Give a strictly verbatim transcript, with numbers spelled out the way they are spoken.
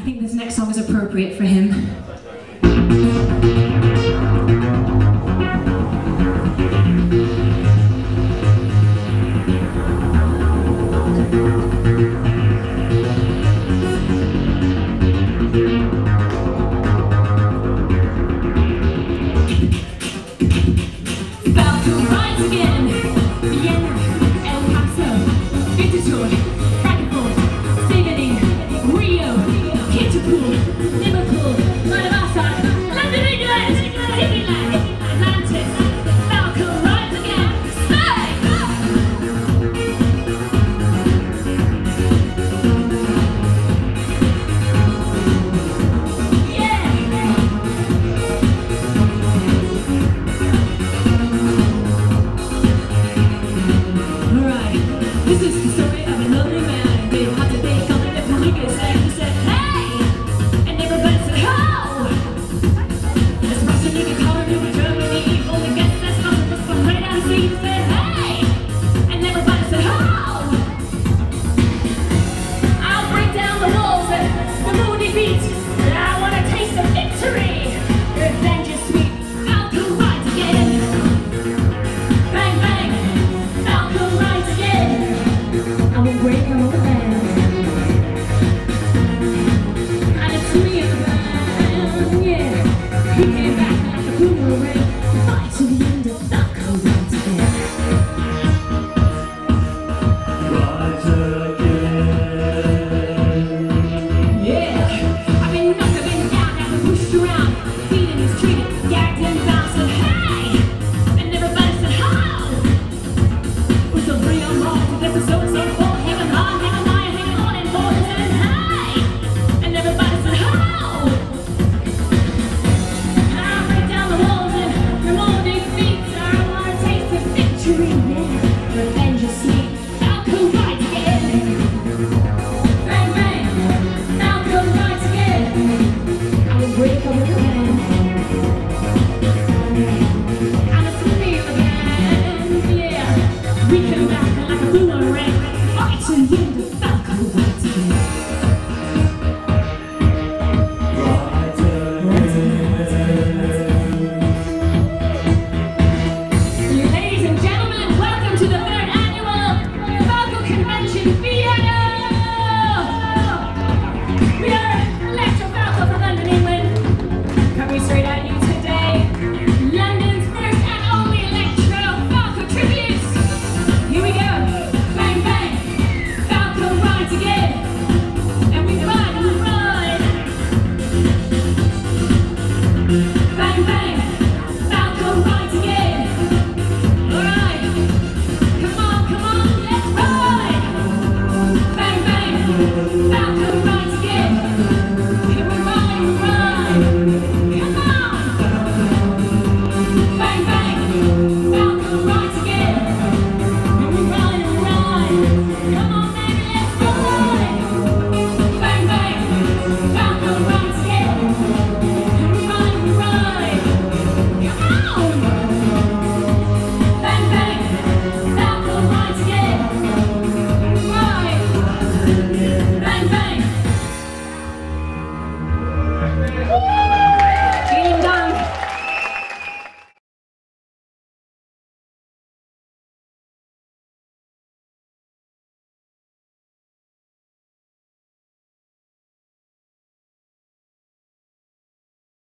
I think this next song is appropriate for him. Falco rides again. Vienna, Frankfurt, Sydney, Rio, Liverpool, London, England, Disneyland, Atlantis. Falco rides again. This is the story of a lonely man. They had to think on the police and he said, hey! And everybody said, ho! This Russian nigga called him in Germany. Only guess that's nothing was from right out of sea. He said, hey! And everybody said, ho! I'll break down the walls and the moody beat. And I want a taste of victory. Revenge is sweet. Falco rides again. Bang, bang. Falco rides again. I will break all the band. And it's me and the band, yeah. He came back like a boomerang. Fight to the end of Falco rides again. Rides again. Yeah. I've been knocked, I've been down, I've been pushed around.